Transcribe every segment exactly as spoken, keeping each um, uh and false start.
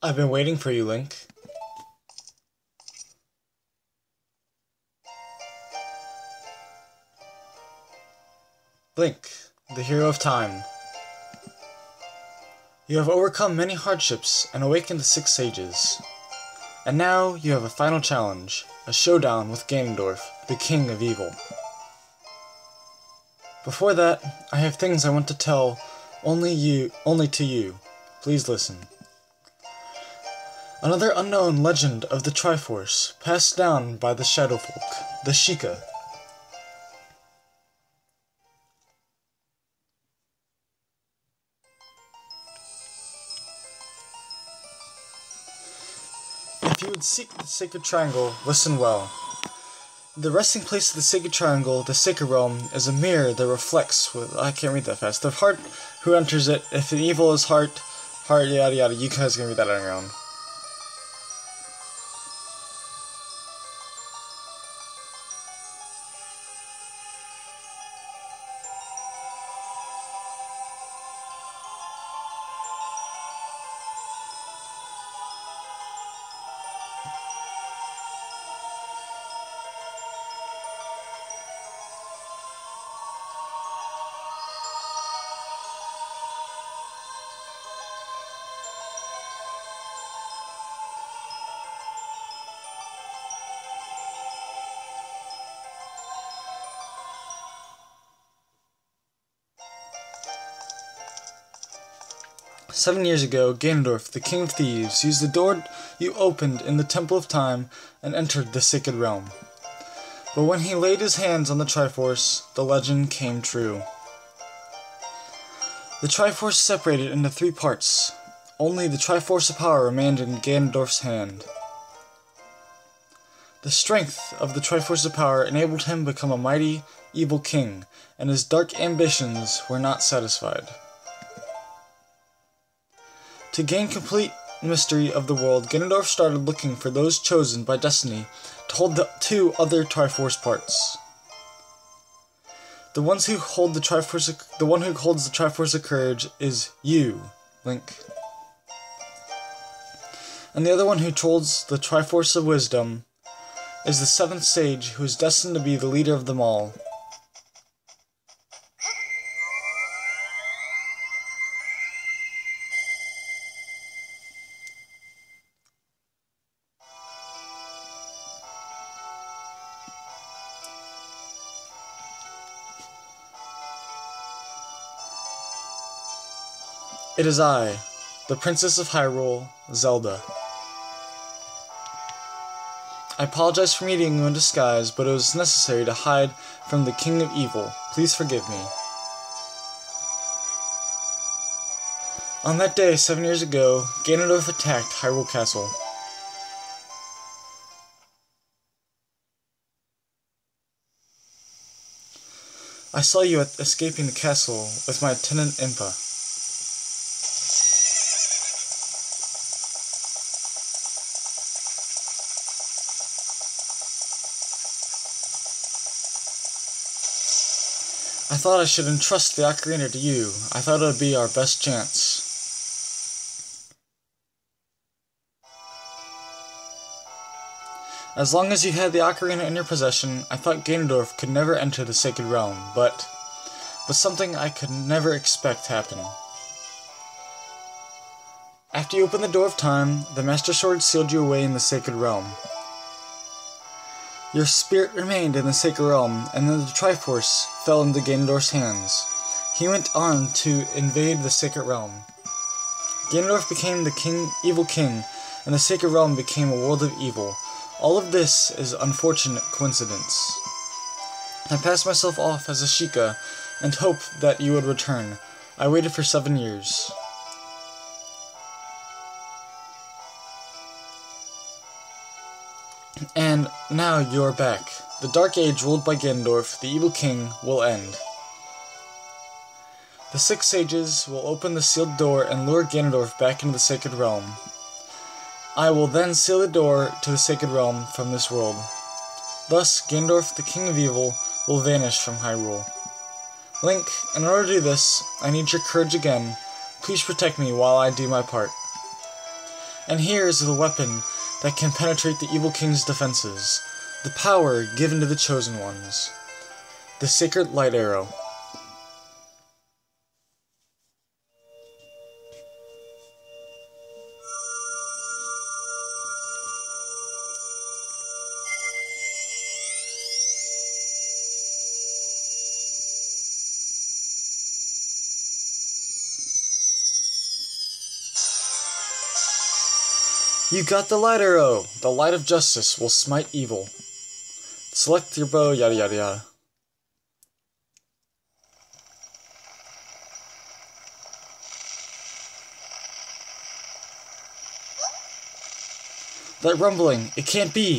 I've been waiting for you, Link. Link, the hero of time. You have overcome many hardships and awakened the six sages. And now you have a final challenge, a showdown with Ganondorf, the king of evil. Before that, I have things I want to tell only you, only to you. Please listen. Another unknown legend of the Triforce, passed down by the Shadow Folk, the Sheikah. If you would seek the Sacred Triangle, listen well. The resting place of the Sacred Triangle, the Sacred Realm, is a mirror that reflects with, I can't read that fast, the heart who enters it. If an evil is heart, heart, yada yada, you guys can read that on your own. Seven years ago, Ganondorf, the King of Thieves, used the door you opened in the Temple of Time and entered the Sacred Realm. But when he laid his hands on the Triforce, the legend came true. The Triforce separated into three parts. Only the Triforce of Power remained in Ganondorf's hand. The strength of the Triforce of Power enabled him to become a mighty, evil king, and his dark ambitions were not satisfied. To gain complete mystery of the world, Ganondorf started looking for those chosen by destiny to hold the two other Triforce parts. The ones who hold the Triforce, the one who holds the Triforce of Courage is you, Link. And the other one who holds the Triforce of Wisdom is the seventh sage who is destined to be the leader of them all. It is I, the Princess of Hyrule, Zelda. I apologize for meeting you in disguise, but it was necessary to hide from the King of Evil. Please forgive me. On that day, seven years ago, Ganondorf attacked Hyrule Castle. I saw you at escaping the castle with my attendant Impa. I thought I should entrust the Ocarina to you. I thought it would be our best chance. As long as you had the Ocarina in your possession, I thought Ganondorf could never enter the Sacred Realm, but... but something I could never expect happened. After you opened the Door of Time, the Master Sword sealed you away in the Sacred Realm. Your spirit remained in the Sacred Realm, and then the Triforce fell into Ganondorf's hands. He went on to invade the Sacred Realm. Ganondorf became the king, evil king, and the Sacred Realm became a world of evil. All of this is unfortunate coincidence. I passed myself off as a Sheikah, and hoped that you would return. I waited for seven years. And now you are back. The Dark Age ruled by Ganondorf, the evil king, will end. The six sages will open the sealed door and lure Ganondorf back into the Sacred Realm. I will then seal the door to the Sacred Realm from this world. Thus, Ganondorf, the king of evil, will vanish from Hyrule. Link, in order to do this, I need your courage again. Please protect me while I do my part. And here is the weapon that can penetrate the evil king's defenses. The power given to the chosen ones. The sacred light arrow. You got the light arrow! The light of justice will smite evil. Select your bow, yada yada yada. That rumbling, it can't be!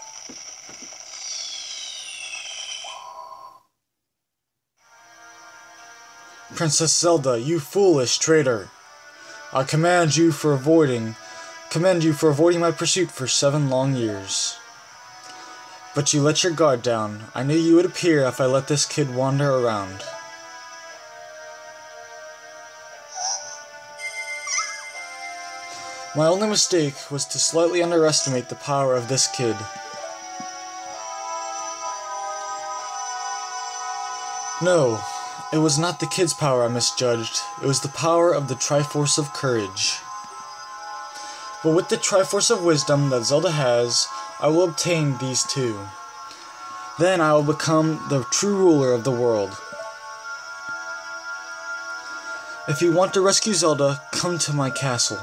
Princess Zelda, you foolish traitor! I command you for avoiding commend you for avoiding my pursuit for seven long years. But you let your guard down. I knew you would appear if I let this kid wander around. My only mistake was to slightly underestimate the power of this kid. No, it was not the kid's power I misjudged. It was the power of the Triforce of Courage. But with the Triforce of Wisdom that Zelda has, I will obtain these two. Then I will become the true ruler of the world. If you want to rescue Zelda, come to my castle.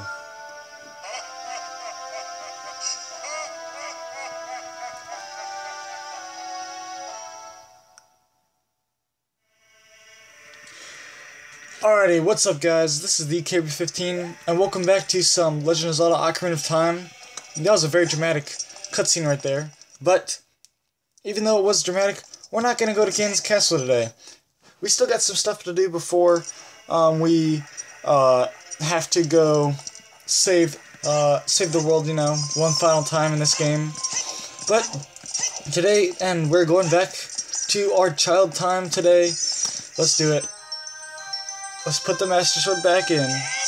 Alrighty, what's up guys, this is the K B fifteen, and welcome back to some Legend of Zelda Ocarina of Time. That was a very dramatic cutscene right there, but even though it was dramatic, we're not going to go to Ganon's castle today. We still got some stuff to do before um, we uh, have to go save, uh, save the world, you know, one final time in this game. But today, and we're going back to our child time today. Let's do it. Let's put the Master Sword back in.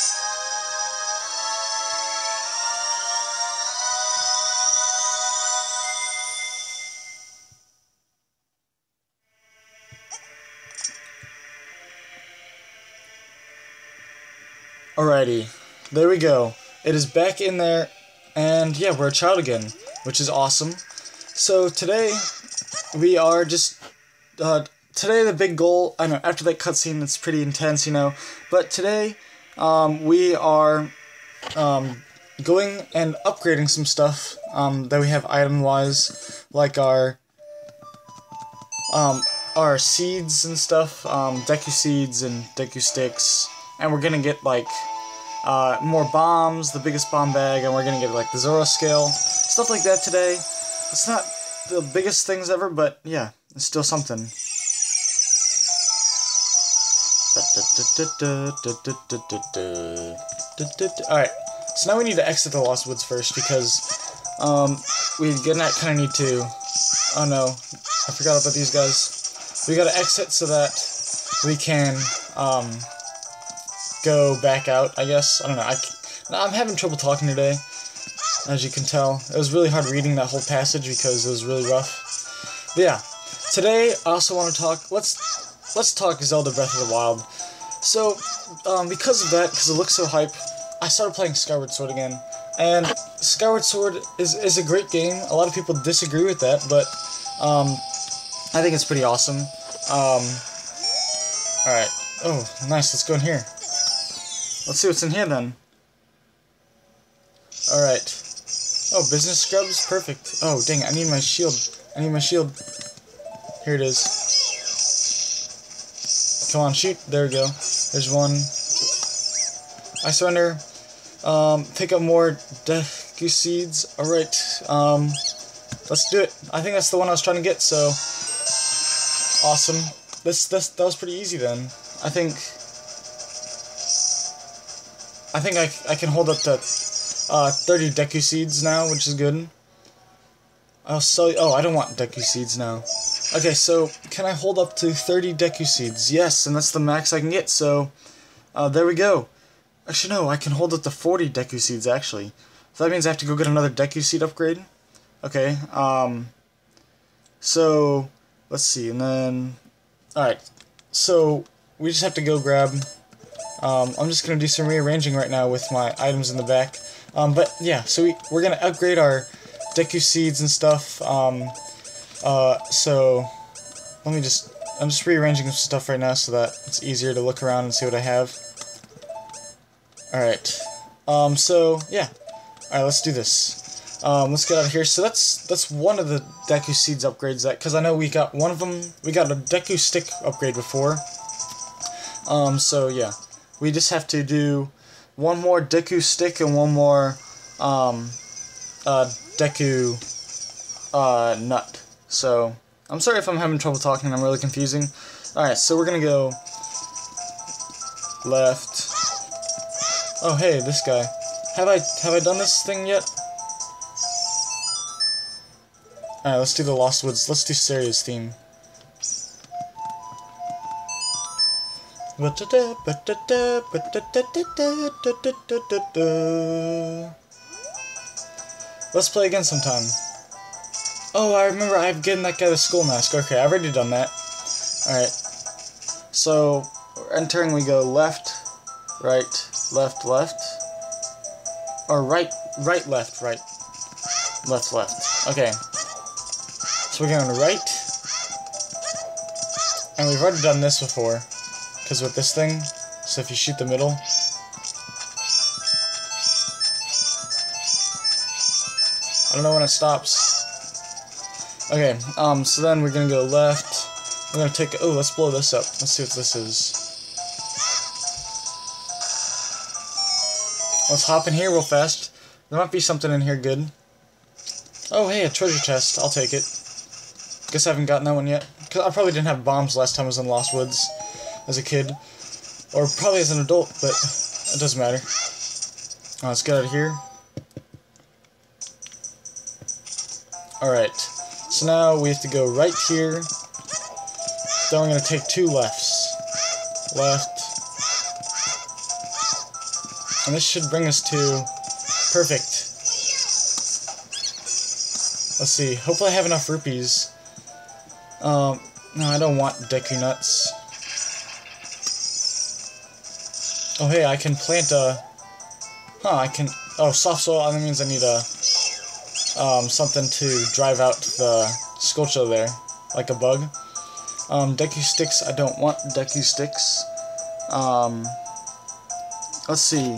Alrighty, there we go. It is back in there, and yeah, we're a child again, which is awesome. So today, we are just, uh, Today the big goal, I know, after that cutscene it's pretty intense, you know, but today um, we are um, going and upgrading some stuff um, that we have item-wise, like our um, our seeds and stuff, um, Deku seeds and Deku sticks, and we're gonna get like uh, more bombs, the biggest bomb bag, and we're gonna get like the Zoro scale, stuff like that today. It's not the biggest things ever, but yeah, it's still something. Alright, so now we need to exit the Lost Woods first because um, we gonna kind of need to. Oh no, I forgot about these guys. We gotta exit so that we can um, go back out, I guess. I don't know. I, I'm having trouble talking today, as you can tell. It was really hard reading that whole passage because it was really rough. But yeah, today I also want to talk. Let's. Let's talk Zelda Breath of the Wild. So, um, because of that, because it looks so hype, I started playing Skyward Sword again. And Skyward Sword is, is a great game. A lot of people disagree with that, but um, I think it's pretty awesome. Um, Alright. Oh, nice. Let's go in here. Let's see what's in here then. Alright. Oh, business scrubs? Perfect. Oh, dang it. I need my shield. I need my shield. Here it is. Come on, shoot. There we go. There's one. I surrender. Um, pick up more Deku seeds. Alright. Um, let's do it. I think that's the one I was trying to get, so. Awesome. This, this, that was pretty easy then. I think. I think I, I can hold up to uh, thirty Deku seeds now, which is good. I'll sell you. Oh, I don't want Deku seeds now. Okay, so, can I hold up to thirty Deku seeds? Yes, and that's the max I can get, so, uh, there we go. Actually, no, I can hold up to forty Deku seeds, actually. So that means I have to go get another Deku Seed upgrade. Okay, um, so, let's see, and then, alright, so, we just have to go grab, um, I'm just going to do some rearranging right now with my items in the back, um, but, yeah, so we, we're going to upgrade our Deku Seeds and stuff, um, uh, so, let me just, I'm just rearranging some stuff right now so that it's easier to look around and see what I have. Alright, um, so, yeah. Alright, let's do this. Um, let's get out of here. So that's that's one of the Deku Seeds upgrades, that because I know we got one of them. We got a Deku Stick upgrade before. Um, so yeah, we just have to do one more Deku Stick and one more um, uh, Deku uh, Nut. So I'm sorry if I'm having trouble talking. I'm really confusing. Alright, so we're gonna go left. Oh hey, this guy. Have I have I done this thing yet? Alright, let's do the Lost Woods. Let's do Seria's theme. Let's play again sometime. Oh, I remember I've given that guy the skull mask. Okay, I've already done that. Alright. So, entering we go left, right, left, left. Or right, right, left, right, left, left. Okay. So we're going to right. And we've already done this before. Because with this thing, so if you shoot the middle. I don't know when it stops. Okay, um, so then we're going to go left. We're going to take, oh, let's blow this up. Let's see what this is. Let's hop in here real fast. There might be something in here good. Oh, hey, a treasure chest. I'll take it. Guess I haven't gotten that one yet. Cause I probably didn't have bombs last time I was in Lost Woods as a kid. Or probably as an adult, but it doesn't matter. Oh, let's get out of here. Alright. So now we have to go right here. Then we're going to take two lefts. Left. And this should bring us to perfect. Let's see. Hopefully I have enough rupees. Um, no, I don't want Deku Nuts. Oh, hey, I can plant a... Huh, I can... Oh, soft soil, that means I need a... Um, something to drive out the Sculpture there. Like a bug. Um, Deku Sticks, I don't want Deku Sticks. Um... Let's see.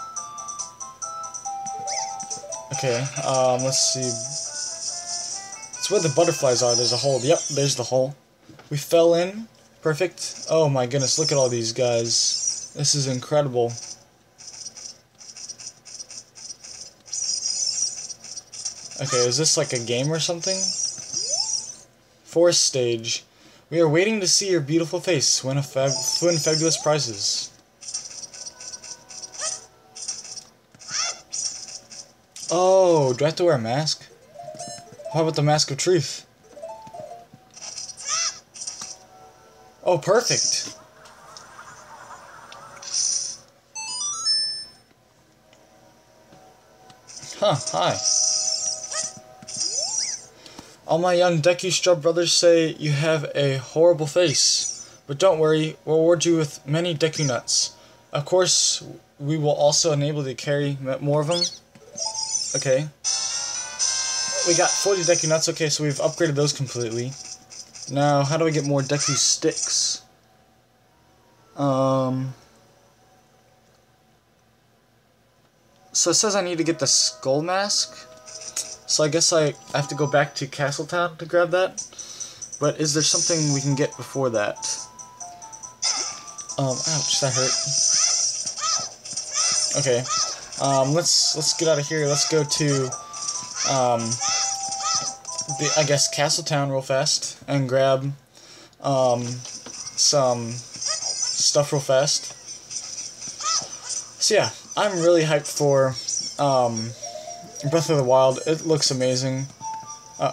Okay, um, let's see. It's where the butterflies are. There's a hole. Yep, there's the hole. We fell in. Perfect. Oh my goodness, look at all these guys. This is incredible. Okay, is this like a game or something? Forest stage. We are waiting to see your beautiful face. Win a fab win fabulous prizes. Oh, do I have to wear a mask? How about the Mask of Truth? Oh, perfect! Huh, hi. All my young Deku Strub brothers say you have a horrible face. But don't worry, we'll reward you with many Deku Nuts. Of course, we will also enable you to carry more of them. Okay. We got forty Deku Nuts. Okay, so we've upgraded those completely. Now, how do I get more Deku Sticks? Um... So it says I need to get the Skull Mask. So I guess I have to go back to Castletown to grab that. But is there something we can get before that? Um, ouch, that hurt. Okay. Um, let's let's get out of here. Let's go to um the, I guess Castletown real fast and grab um some stuff real fast. So yeah, I'm really hyped for um Breath of the Wild. It looks amazing. Uh,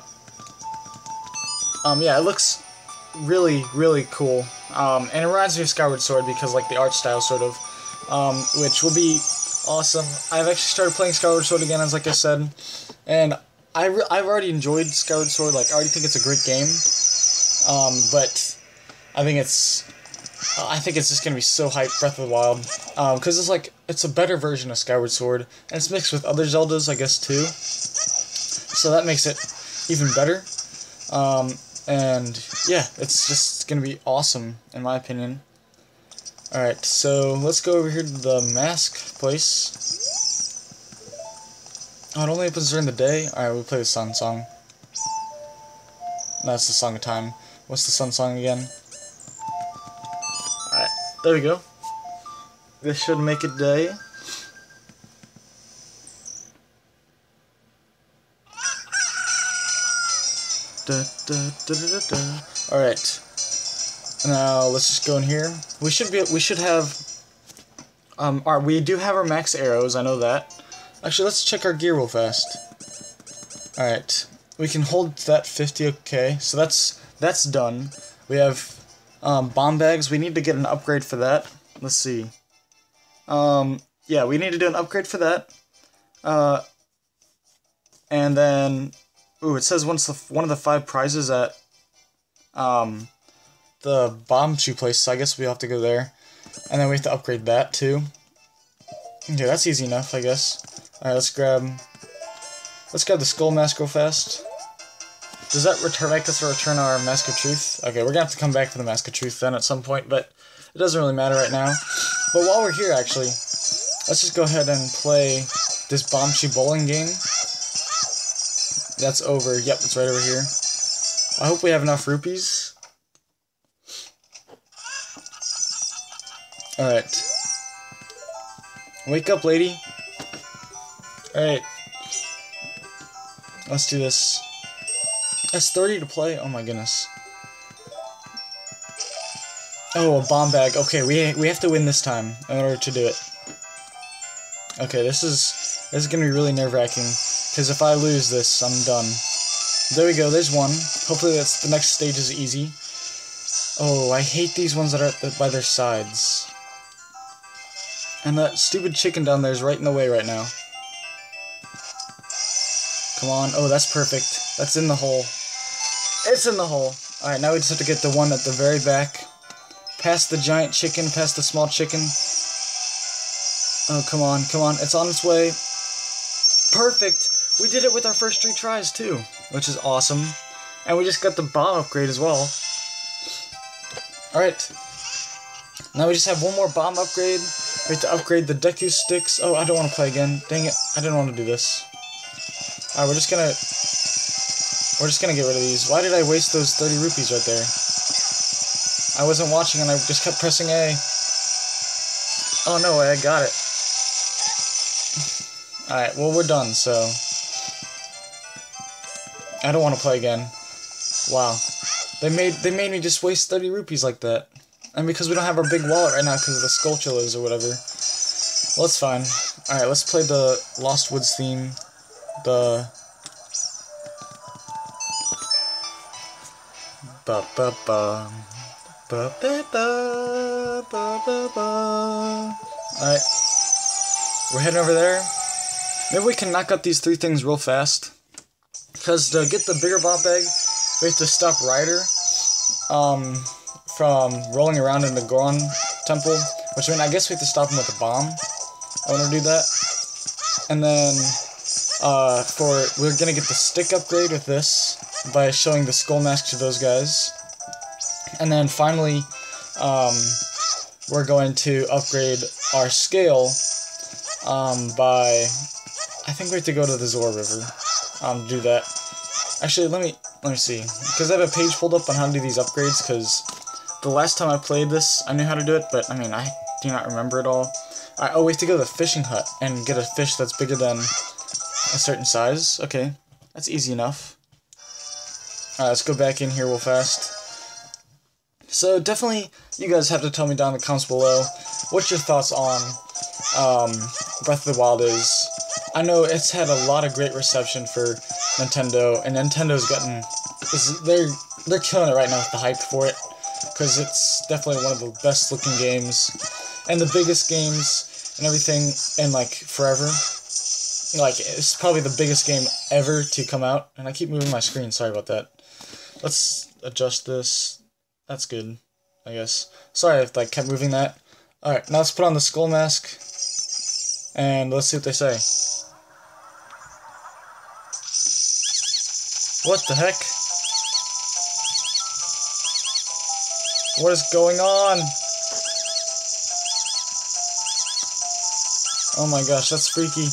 um yeah, it looks really really cool. Um and it reminds me of Skyward Sword because like the art style sort of um which will be Awesome. I've actually started playing Skyward Sword again, as like I said, and I re I've already enjoyed Skyward Sword. Like, I already think it's a great game. Um, but I think it's uh, I think it's just gonna be so hyped, Breath of the Wild, um, because it's like it's a better version of Skyward Sword, and it's mixed with other Zeldas, I guess, too. So that makes it even better. Um, and yeah, it's just gonna be awesome in my opinion. Alright, so let's go over here to the mask place. Oh, it only opens during the day? Alright, we'll play the sun song. No, that's the Song of Time. What's the sun song again? Alright, there we go. This should make it day. Da, da, da, da, da. Alright. Now let's just go in here. We should be we should have um our we do have our max arrows, I know that. Actually, let's check our gear real fast. Alright. We can hold that fifty, okay. So that's that's done. We have um bomb bags. We need to get an upgrade for that. Let's see. Um yeah, we need to do an upgrade for that. Uh and then ooh, it says once the one of the five prizes at um the bomb shoe place, so I guess we'll have to go there. And then we have to upgrade that too. Okay, that's easy enough, I guess. Alright, let's grab let's grab the skull mask real fast. Does that return make us return our Mask of Truth? Okay, we're gonna have to come back to the Mask of Truth then at some point, but it doesn't really matter right now. But while we're here, actually, let's just go ahead and play this bomb shoe bowling game. That's over. Yep, it's right over here. I hope we have enough rupees. Alright. Wake up, lady. Alright. Let's do this. That's thirty to play? Oh my goodness. Oh, a bomb bag. Okay, we we have to win this time in order to do it. Okay, this is this is gonna be really nerve-wracking, because if I lose this, I'm done. There we go, there's one. Hopefully that's the next stage is easy. Oh, I hate these ones that are at the, by their sides. And that stupid chicken down there is right in the way right now. Come on. Oh, that's perfect. That's in the hole. It's in the hole. Alright, now we just have to get the one at the very back. Past the giant chicken, past the small chicken. Oh, come on, come on. It's on its way. Perfect! We did it with our first three tries, too. Which is awesome. And we just got the bomb upgrade as well. Alright. Now we just have one more bomb upgrade. We have to upgrade the Deku sticks. Oh, I don't want to play again. Dang it. I didn't want to do this. Alright, we're just gonna... We're just gonna get rid of these. Why did I waste those thirty rupees right there? I wasn't watching and I just kept pressing A. Oh no, I got it. Alright, well we're done, so... I don't want to play again. Wow. They made they made me just waste thirty rupees like that. And because we don't have our big wallet right now because of the Skulltulas or whatever. Well, it's fine. Alright, let's play the Lost Woods theme. The... Ba ba ba. Ba ba ba. Ba ba ba. Alright. We're heading over there. Maybe we can knock out these three things real fast. Because to get the bigger bomb bag, we have to stop Ryder um, from rolling around in the Goron temple. Which, I mean, I guess we have to stop him with a bomb. I want to do that. And then, uh, for, we're going to get the stick upgrade with this by showing the skull mask to those guys. And then finally, um, we're going to upgrade our scale um, by... I think we have to go to the Zora River um, to do that. Actually, let me let me see. Because I have a page pulled up on how to do these upgrades, because the last time I played this, I knew how to do it, but, I mean, I do not remember it all. I, oh, we have to go to the fishing hut and get a fish that's bigger than a certain size. Okay, that's easy enough. Alright, let's go back in here real fast. So, definitely, you guys have to tell me down in the comments below what your thoughts on um, Breath of the Wild is. I know it's had a lot of great reception for Nintendo, and Nintendo's gotten... Is, they're, they're killing it right now with the hype for it, because it's definitely one of the best looking games, and the biggest games, and everything in like forever. Like, it's probably the biggest game ever to come out. And I keep moving my screen, sorry about that. Let's adjust this. That's good, I guess. Sorry if I kept moving that. Alright, now let's put on the skull mask. And let's see what they say. What the heck? What is going on? Oh my gosh, that's freaky.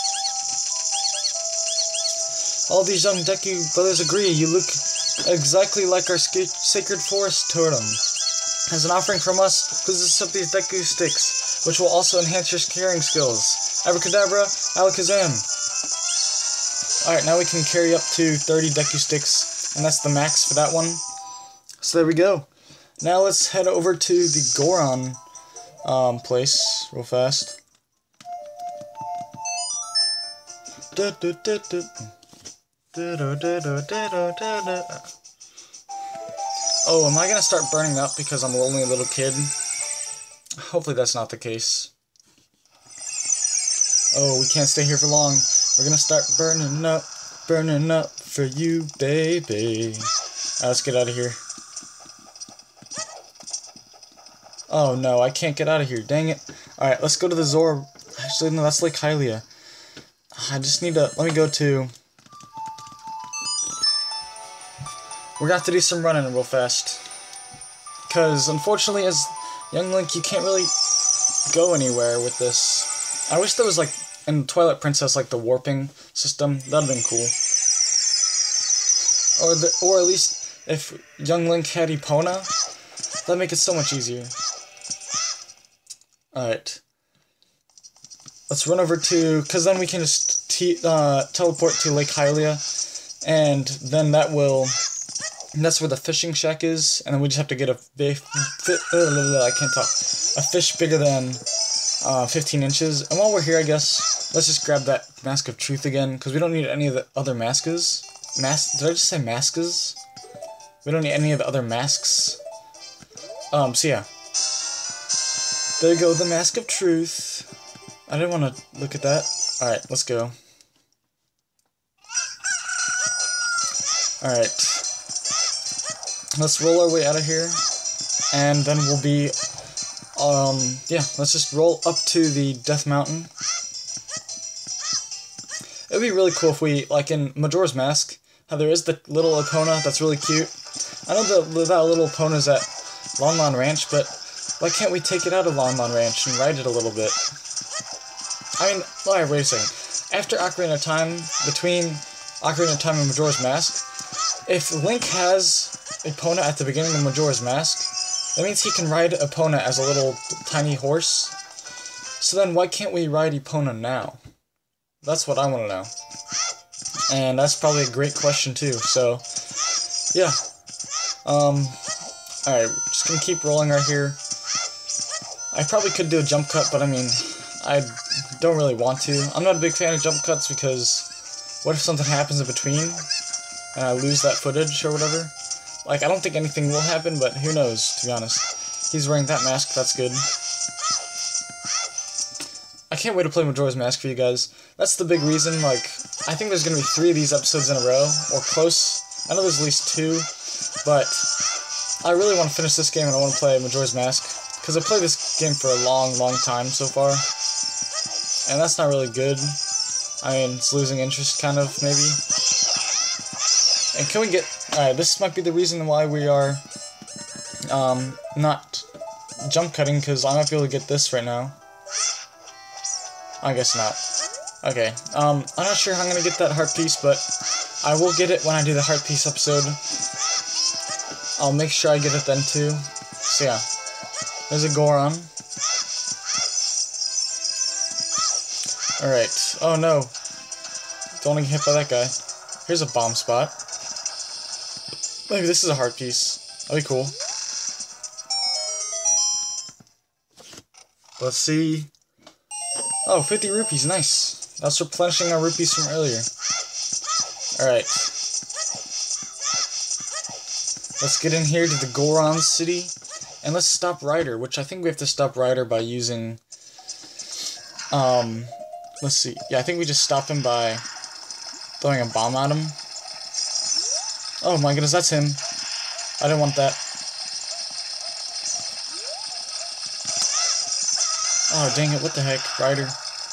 All these young Deku brothers agree, you look exactly like our sacred forest totem. As an offering from us, please accept these Deku sticks, which will also enhance your carrying skills. Abracadabra, alakazam. Alright, now we can carry up to thirty Deku sticks, and that's the max for that one. So there we go. Now let's head over to the Goron um, place real fast. Da, da, da, da. Da, da, da, da, da, da, da. Oh, am I gonna start burning up because I'm only a little kid? Hopefully that's not the case. Oh, we can't stay here for long. We're gonna start burning up, burning up for you, baby. Right, let's get out of here. Oh no, I can't get out of here, dang it. Alright, let's go to the Zora. Actually, no, that's Lake Hylia. I just need to, let me go to... We're gonna have to do some running real fast. Because, unfortunately, as young Link, you can't really go anywhere with this. I wish there was, like, in Twilight Princess, like, the warping system. That'd have been cool. Or, the, or at least, if young Link had Epona, that'd make it so much easier. Alright. Let's run over to... Because then we can just t uh, teleport to Lake Hylia. And then that will... That's where the fishing shack is. And then we just have to get a... Fi fi uh, I can't talk. A fish bigger than uh, fifteen inches. And while we're here, I guess, let's just grab that Mask of Truth again. Because we don't need any of the other masks. Mas Did I just say masks? We don't need any of the other masks. Um, so yeah. There you go, the Mask of Truth. I didn't want to look at that. Alright, let's go. Alright. Let's roll our way out of here. And then we'll be... Um, yeah, let's just roll up to the Death Mountain. It would be really cool if we, like in Majora's Mask, how there is the little Epona that's really cute. I know that, that little Epona's at Lon Lon Ranch, but why can't we take it out of Lon Lon Ranch and ride it a little bit? I mean, alright, wait a second. After Ocarina of Time, between Ocarina of Time and Majora's Mask, if Link has Epona at the beginning of Majora's Mask, that means he can ride Epona as a little tiny horse. So then why can't we ride Epona now? That's what I want to know. And that's probably a great question too, so... Yeah. Um... Alright, just gonna keep rolling right here. I probably could do a jump cut, but I mean... I don't really want to. I'm not a big fan of jump cuts because... What if something happens in between? And I lose that footage or whatever? Like, I don't think anything will happen, but who knows, to be honest. He's wearing that mask, that's good. I can't wait to play Majora's Mask for you guys. That's the big reason, like, I think there's gonna be three of these episodes in a row, or close. I know there's at least two, but I really want to finish this game and I want to play Majora's Mask. Because I played this game for a long, long time so far. And that's not really good. I mean, it's losing interest, kind of, maybe. And can we get... Alright, this might be the reason why we are um, not jump cutting, because I might be able to get this right now. I guess not. Okay, um, I'm not sure how I'm going to get that heart piece, but I will get it when I do the heart piece episode. I'll make sure I get it then, too. So, yeah. There's a Goron. Alright. Oh, no. Don't want to get hit by that guy. Here's a bomb spot. Maybe this is a heart piece. That'd be cool. Let's see. Oh, fifty rupees, nice. That's replenishing our rupees from earlier. Alright. Let's get in here to the Goron City. And let's stop Ryder, which I think we have to stop Ryder by using Um, let's see. Yeah, I think we just stopped him by throwing a bomb at him. Oh my goodness, that's him. I didn't want that. Oh, dang it, what the heck, Ryder.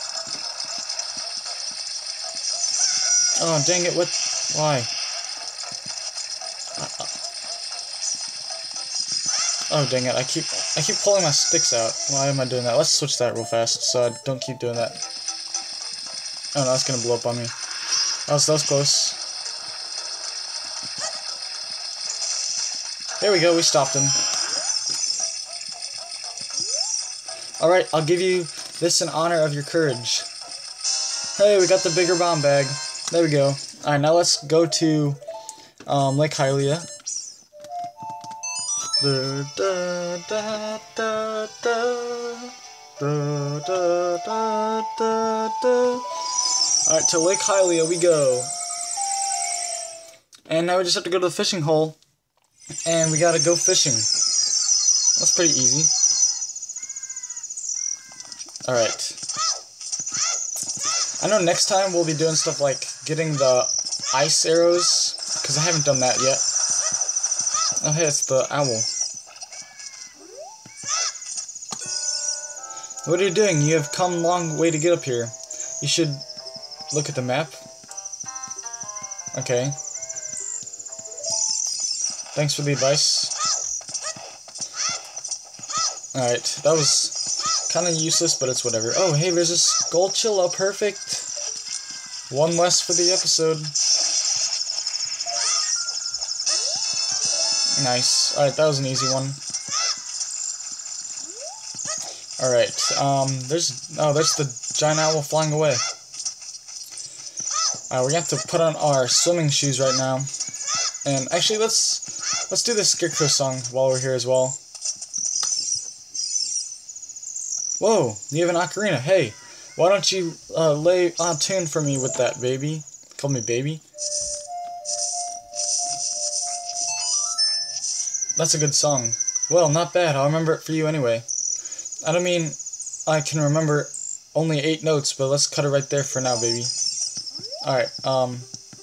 Oh, dang it, what? Why? Uh, oh, dang it, I keep I keep pulling my sticks out. Why am I doing that? Let's switch that real fast so I don't keep doing that. Oh, no, that's gonna blow up on me. Oh, so that was close. There we go, we stopped him. Alright, I'll give you this in honor of your courage. Hey, we got the bigger bomb bag. There we go. Alright, now let's go to um, Lake Hylia. Da, da, da, da, da, da, da, da, da, da. Alright, to Lake Hylia we go. And now we just have to go to the fishing hole. And we gotta go fishing. That's pretty easy. Alright. I know next time we'll be doing stuff like getting the ice arrows, because I haven't done that yet. Oh hey, it's the owl. What are you doing? You have come a long way to get up here. You should look at the map. Okay. Thanks for the advice. Alright, that was kind of useless, but it's whatever. Oh, hey, there's a Skulltula, perfect. One less for the episode. Nice. Alright, that was an easy one. Alright, um, there's, oh, there's the giant owl flying away. Alright, we're gonna have to put on our swimming shoes right now. And actually, let's, let's do the Scarecrow song while we're here as well. Whoa, you have an ocarina. Hey, why don't you uh, lay on tune for me with that, baby? Call me baby. That's a good song. Well, not bad. I'll remember it for you anyway. I don't mean I can remember only eight notes, but let's cut it right there for now, baby. Alright, um...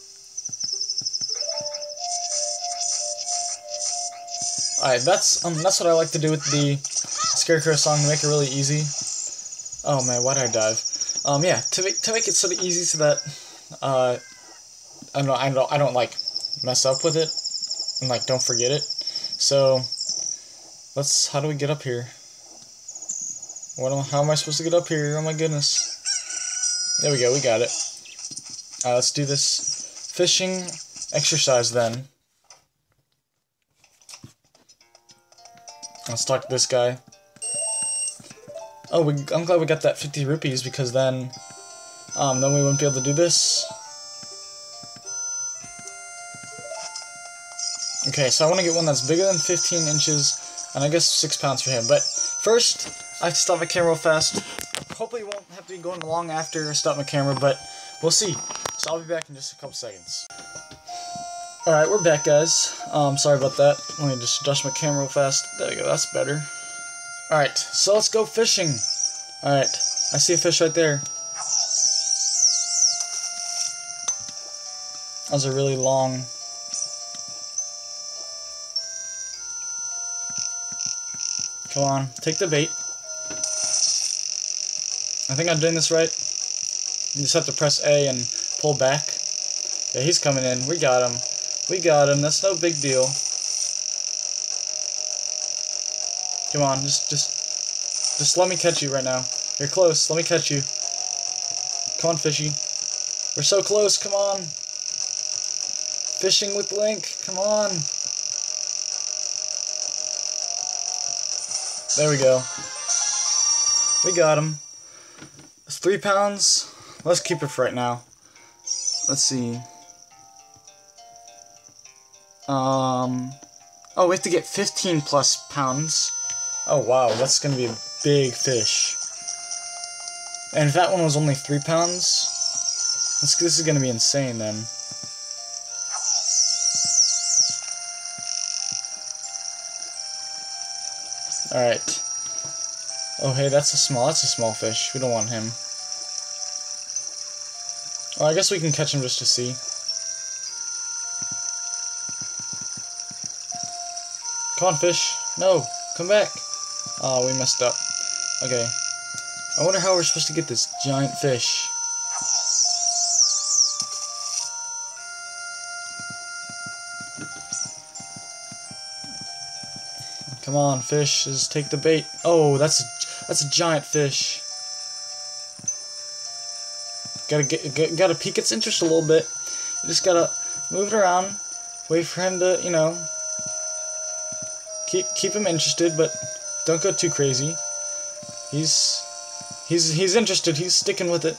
Alright, that's, um, that's what I like to do with the Scarecrow song to make it really easy. Oh man, why did I dive? Um, yeah, to make to make it sort of easy so that uh, I don't I don't I don't like mess up with it and like don't forget it. So let's. How do we get up here? What? Am, how am I supposed to get up here? Oh my goodness! There we go. We got it. Uh, let's do this fishing exercise then. Let's talk to this guy. Oh, we, I'm glad we got that fifty rupees, because then, um, then we wouldn't be able to do this. Okay, so I want to get one that's bigger than fifteen inches, and I guess six pounds for him. But first, I have to stop my camera real fast. Hopefully it won't have to be going long after I stop my camera, but we'll see. So I'll be back in just a couple seconds. Alright, we're back, guys. Um, sorry about that. Let me just adjust my camera real fast. There we go, that's better. Alright, so let's go fishing. Alright, I see a fish right there. That was a really long... Come on, take the bait. I think I'm doing this right. You just have to press A and pull back. Yeah, he's coming in. We got him. We got him. That's no big deal. Come on, just, just, just let me catch you right now. You're close. Let me catch you. Come on, fishy. We're so close. Come on. Fishing with Link. Come on. There we go. We got him. It's three pounds. Let's keep it for right now. Let's see. Um. Oh, we have to get fifteen plus pounds. Oh wow, that's gonna be a big fish. And if that one was only three pounds, this, this is gonna be insane then. Alright. Oh hey, that's a small, that's a small fish. We don't want him. Oh, I guess we can catch him just to see. Come on, fish. No, come back. Oh, we messed up. Okay. I wonder how we're supposed to get this giant fish. Come on, fish. Just take the bait. Oh, that's a, that's a giant fish. Gotta get, get, gotta pique its interest a little bit. You just gotta move it around, wait for him to, you know, keep keep him interested, but don't go too crazy. He's he's he's interested. He's sticking with it.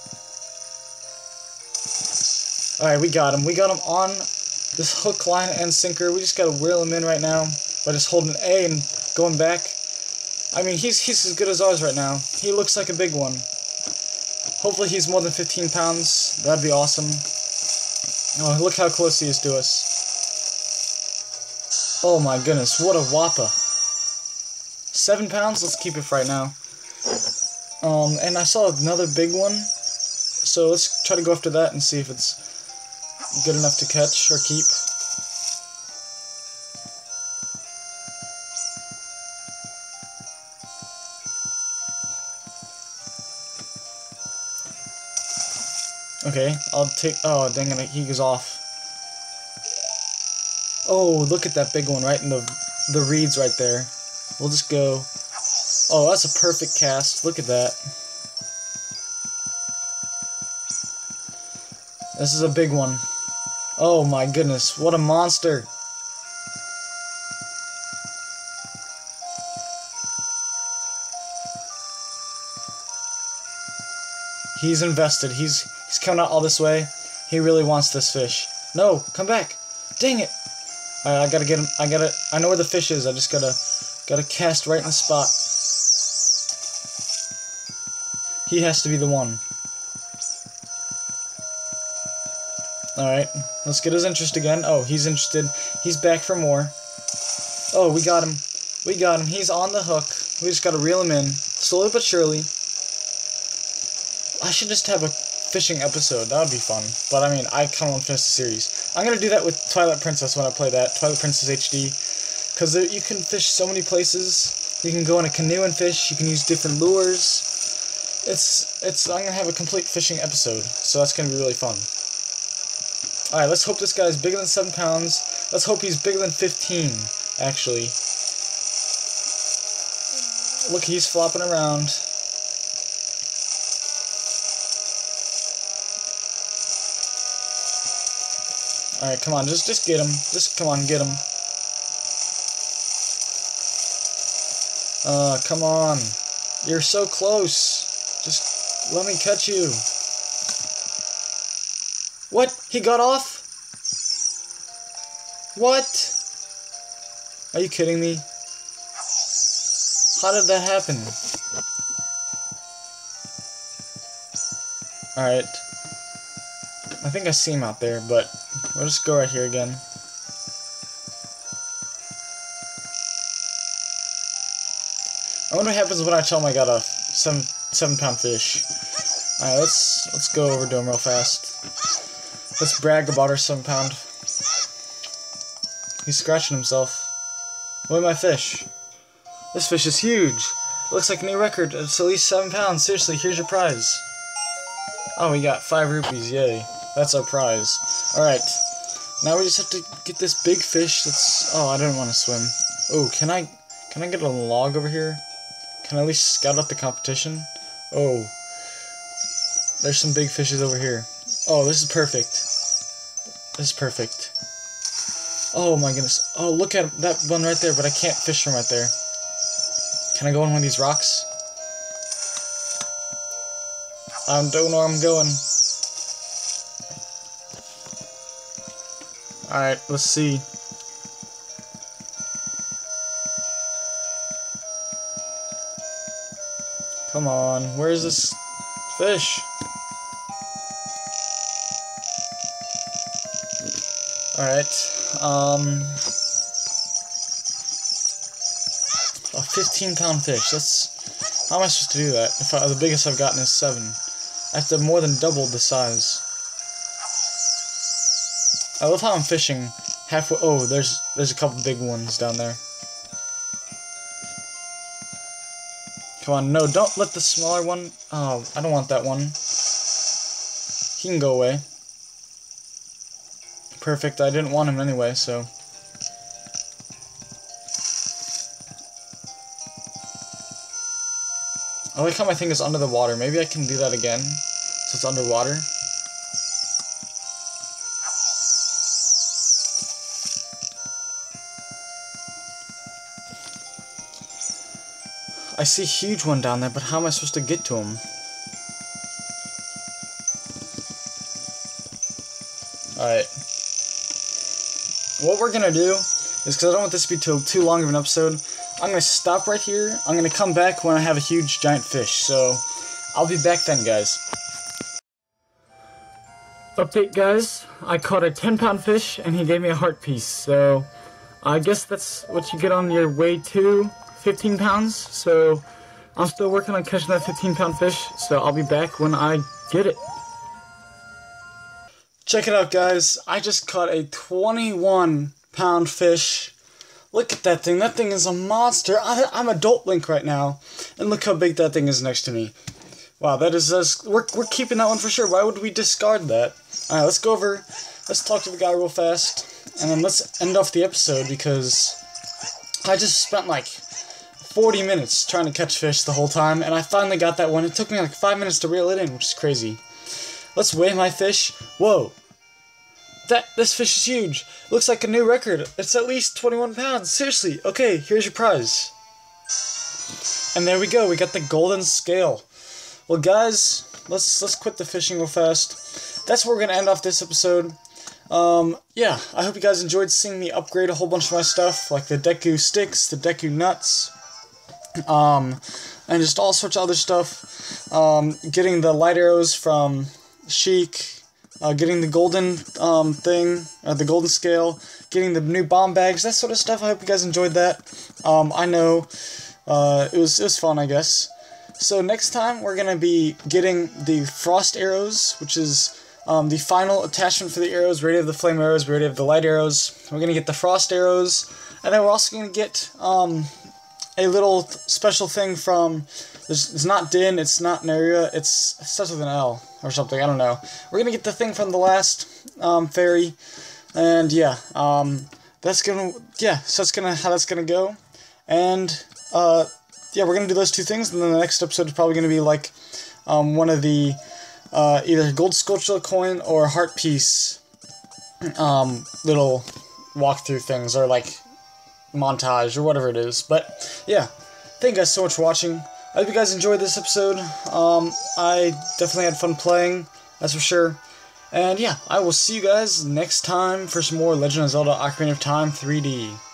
All right, we got him. We got him on this hook, line, and sinker. We just gotta reel him in right now by just holding A and going back. I mean, he's he's as good as ours right now. He looks like a big one. Hopefully he's more than fifteen pounds. That'd be awesome. Oh, look how close he is to us. Oh my goodness, what a whopper. Seven pounds? Let's keep it for right now. Um, and I saw another big one. So let's try to go after that and see if it's good enough to catch or keep. Okay, I'll take... Oh, dang it, he goes off. Oh, look at that big one right in the, the reeds right there. We'll just go... Oh, that's a perfect cast. Look at that. This is a big one. Oh my goodness, what a monster. He's invested. He's he's coming out all this way. He really wants this fish. No, come back. Dang it. Alright, I gotta get him. I gotta. I know where the fish is. I just gotta gotta cast right in the spot. He has to be the one. Alright, let's get his interest again. Oh, he's interested. He's back for more. Oh, we got him. We got him. He's on the hook. We just gotta reel him in. Slowly but surely. I should just have a fishing episode. That would be fun. But I mean, I kind of want to finish the series. I'm gonna do that with Twilight Princess when I play that. Twilight Princess H D. Because you can fish so many places. You can go in a canoe and fish. You can use different lures. It's, it's, I'm gonna have a complete fishing episode. So that's gonna be really fun. Alright, let's hope this guy's bigger than seven pounds. Let's hope he's bigger than fifteen, actually. Look, he's flopping around. Alright, come on, just just get him. Just, come on, get him. Uh, come on. You're so close. Just let me catch you. What? He got off? What? Are you kidding me? How did that happen? Alright. I think I see him out there, but we'll just go right here again. I wonder what happens when I tell him I got a seven seven pound fish. Alright, let's let's go over to him real fast. Let's brag about our seven pound. He's scratching himself. Look at my fish. This fish is huge. It looks like a new record. It's at least seven pounds. Seriously, here's your prize. Oh, we got five rupees. Yay. That's our prize. Alright. Now we just have to get this big fish that's... Oh, I didn't want to swim. Oh, can I... Can I get a log over here? Can I at least scout out the competition? Oh. There's some big fishes over here. Oh, this is perfect. This is perfect. Oh my goodness. Oh, look at that one right there, but I can't fish from right there. Can I go on one of these rocks? I don't know where I'm going. Alright, let's see. Come on, where's this fish? Alright, um... a fifteen pound fish, that's... How am I supposed to do that? If I, the biggest I've gotten is seven. I have to more than double the size. I love how I'm fishing halfway. Oh, there's there's a couple big ones down there. Come on, no, don't let the smaller one. Oh, I don't want that one. He can go away. Perfect, I didn't want him anyway, so. I like how my thing is under the water. Maybe I can do that again, so it's underwater. I see a huge one down there, but how am I supposed to get to him? Alright. What we're gonna do is, because I don't want this to be too, too long of an episode, I'm gonna stop right here. I'm gonna come back when I have a huge giant fish. So, I'll be back then, guys. Update, guys. I caught a ten pound fish, and he gave me a heart piece. So, I guess that's what you get on your way to fifteen pounds. So, I'm still working on catching that fifteen pound fish. So, I'll be back when I get it. Check it out, guys. I just caught a twenty-one pound fish. Look at that thing. That thing is a monster. I, I'm adult Link right now. And look how big that thing is next to me. Wow, that is us. We're, we're keeping that one for sure. Why would we discard that? Alright, let's go over. Let's talk to the guy real fast. And then let's end off the episode because I just spent like forty minutes trying to catch fish the whole time. And I finally got that one. It took me like five minutes to reel it in, which is crazy. Let's weigh my fish. Whoa. That, this fish is huge. Looks like a new record. It's at least twenty-one pounds. Seriously. Okay, here's your prize. And there we go. We got the golden scale. Well, guys, let's let's quit the fishing real fast. That's where we're going to end off this episode. Um, yeah, I hope you guys enjoyed seeing me upgrade a whole bunch of my stuff, like the Deku sticks, the Deku nuts, um, and just all sorts of other stuff. Um, getting the light arrows from Sheik. Uh, getting the golden um, thing, uh, the golden scale, getting the new bomb bags, that sort of stuff. I hope you guys enjoyed that. Um, I know uh, it was it was fun, I guess. So next time we're gonna be getting the frost arrows, which is um, the final attachment for the arrows. We already have the flame arrows. We already have the light arrows. We're gonna get the frost arrows, and then we're also gonna get um, a little special thing from. It's, it's not Din, it's not Neria, it's, it starts with an L or something, I don't know. We're gonna get the thing from the last um, fairy, and yeah, um, that's gonna, yeah, so that's gonna, how that's gonna go, and, uh, yeah, we're gonna do those two things, and then the next episode is probably gonna be, like, um, one of the, uh, either gold sculpture coin or heart piece, um, little walkthrough things, or, like, montage, or whatever it is, but, yeah, thank you guys so much for watching. I hope you guys enjoyed this episode. Um, I definitely had fun playing, that's for sure. And yeah, I will see you guys next time for some more Legend of Zelda Ocarina of Time three D.